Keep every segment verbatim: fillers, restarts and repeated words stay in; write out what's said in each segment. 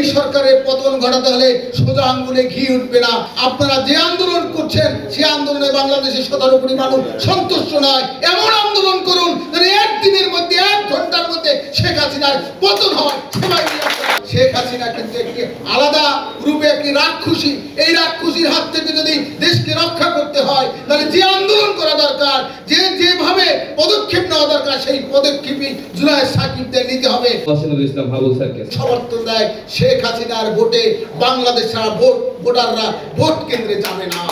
সরকারের পতন ঘটাতে হলে সোজা আঙ্গুলে ঘি উঠবে না। আপনারা যে আন্দোলন করছেন সেই আন্দোলনে বাংলাদেশের সতেরো কোটি মানুষ সন্তুষ্ট নয়। এমন আন্দোলন করুন যেন একদিনের মধ্যে, এক ঘন্টার মধ্যে শেখ হাসিনার পতন হয়। শেখ হাসিনা কিন্তু একটি আলাদা রূপে একটি রাক্ষসী। এই রাক্ষসীর হাত থেকে যদি দেশকে রক্ষা করতে হয় তাহলে যে আন্দোলন করা দরকার, যে যেভাবে পদক্ষেপ নেওয়া দরকার, সেই পদক্ষেপই জুনায়েদ সাকিবদের নিতে হবে। ইসলাম হাবুল স্যারকে সমর্থন দেয় শেখ হাসিনার ভোটে বাংলাদেশের ভোট ভোটাররা ভোট কেন্দ্রে যাবে না।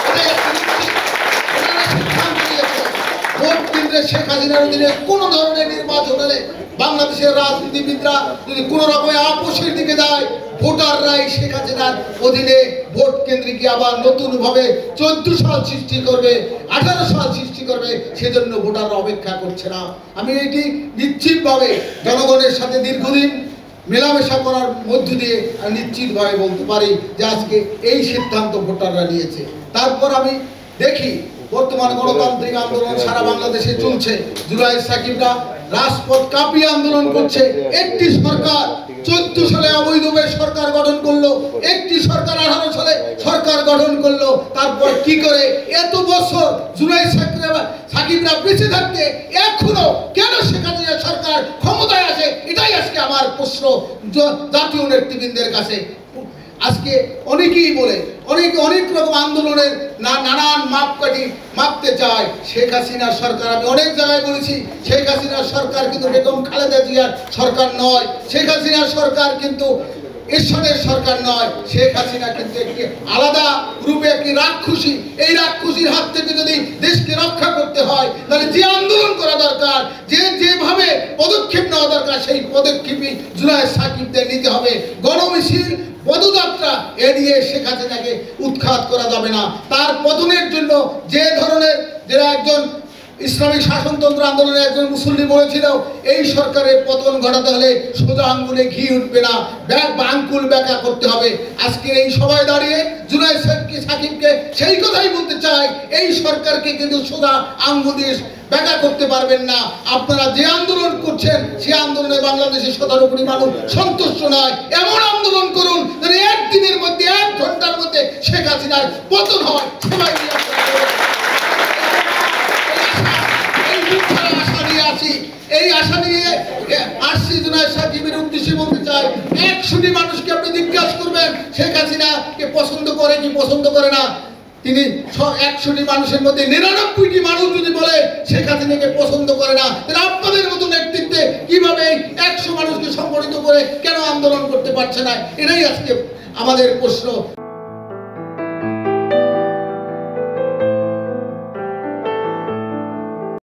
ভোট কেন্দ্রে শেখ হাসিনার অধীনে কোন ধরনের নির্বাচন হলে বাংলাদেশের রাজনীতিবিদরা যদি কোন রকমের আপোষের দিকে যায়, ভোটাররাই শেখ হাসিনার অধীনে ভোট কেন্দ্রে গিয়ে আবার নতুন ভাবে চোদ্দ সাল সৃষ্টি করবে, আঠারো সাল সৃষ্টি করবে। সেজন্য ভোটাররা অপেক্ষা করছে না। আমি এটি নিশ্চিতভাবে জনগণের সাথে দীর্ঘদিন মেলামেশা করার মধ্য দিয়ে নিশ্চিতভাবে বলতে পারি যে আজকে এই সিদ্ধান্ত ভোটাররা নিয়েছে। তারপর আমি দেখি বর্তমান গণতান্ত্রিক আন্দোলন সারা বাংলাদেশে চলছে। জুনায়েদ সাকিবরা রাজপথ কাঁপিয়ে আন্দোলন করছে। একটি সরকার চোদ্দ সালে অবৈধভাবে সরকার গঠন করলো, একটি সরকার আঠারো সালে সরকার গঠন করলো। তারপর কি করে এত বছর জুনায়েদ সাকিবরা বেঁচে থাকতে এখনো কেন শেখ হাসিনা সরকার ক্ষমতায় আছে? এটাই আজকে আমার প্রশ্ন জাতীয় নেতৃবৃন্দের কাছে। আজকে অনেকেই বলে অনেকে অনেক রকম আন্দোলনের নানান মাপকাঠি মাপতে চায়। শেখ হাসিনার সরকার, আমি অনেক জায়গায় বলেছি, শেখ হাসিনার সরকার কিন্তু বেগম খালেদা জিয়ার সরকার নয়। শেখ হাসিনার সরকার কিন্তু এরশাদের সরকার নয়। শেখ হাসিনা কিন্তু একটি আলাদা রূপে একটি রাক্ষসী। এই রাক্ষসীর হাত থেকে যদি দেশকে রক্ষা করতে হয় তাহলে যে আন্দোলন করা দরকার, যে যেভাবে পদক্ষেপ নেওয়া দরকার, সেই পদক্ষেপই জুনায়েদ সাকিবদের নিতে হবে। গণমিছিল, পদযাত্রা এড়িয়ে শেখ হাসিনাকে উৎখাত করা যাবে না। তার পতনের জন্য যে ধরনের, যারা একজন ইসলামিক শাসনতন্ত্র আন্দোলনে একজন মুসল্লি বলেছিল, এই সরকারের পতন ঘটাতে হলে সোজা আঙ্গুলে ঘি উঠবে না, আঙ্গুল ব্যাখ্যা করতে হবে। আজকের এই সভায় দাঁড়িয়ে জুনায়েদ সাকিবকে সেই কথাই বলতে চাই, এই সরকারকে কিন্তু সোজা আঙ্গুল দিয়ে ব্যাখ্যা করতে পারবেন না। আপনারা যে আন্দোলন করছেন সেই আন্দোলনে বাংলাদেশের সতেরো কোটি মানুষ সন্তুষ্ট নয়। এমন আন্দোলন করুন যেন একদিনের মধ্যে, এক ঘন্টার মধ্যে শেখ হাসিনার পতন হয়। সবাই এই আশা নিয়ে আসছি। জুনায়েদ সাকিবের উদ্দেশ্যে বলতে চাই, একশোটি মানুষকে আপনি জিজ্ঞাসা করবেন শেখ হাসিনাকে পছন্দ করে কি পছন্দ করে না। তিনি একশোটি মানুষের মধ্যে নিরানব্বইটি মানুষ যদি বলে শেখ হাসিনাকে পছন্দ করে না, তাহলে আপনাদের মতো নেতৃত্বে কিভাবে একশো মানুষকে সংগঠিত করে কেন আন্দোলন করতে পারছে না? এটাই আজকে আমাদের প্রশ্ন।